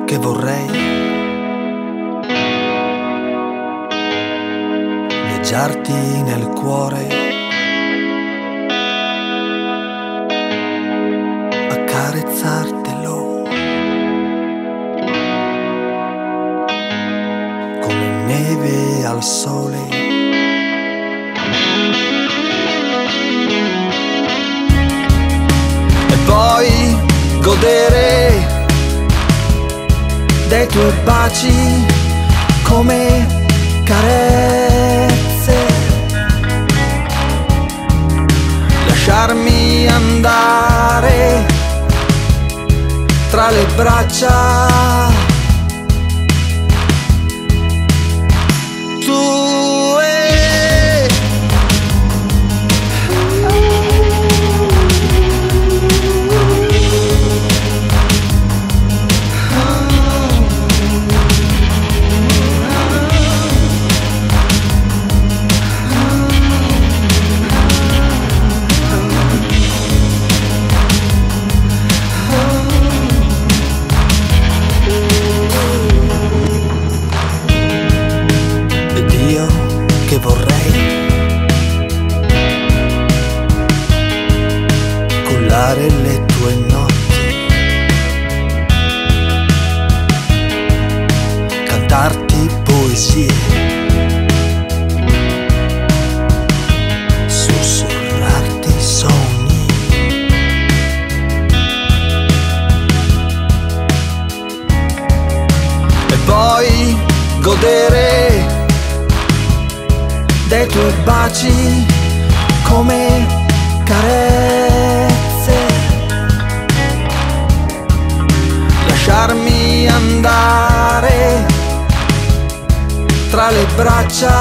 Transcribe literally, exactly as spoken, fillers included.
che vorrei viaggiarti nel cuore, accarezzartelo come neve al sole. E poi godere dei tuoi baci come carezze, lasciarmi andare tra le braccia tue. Che vorrei cullare le tue notti, cantarti poesie, sussurrarti sogni, e poi godere dei tuoi baci come carezze, lasciarmi andare tra le braccia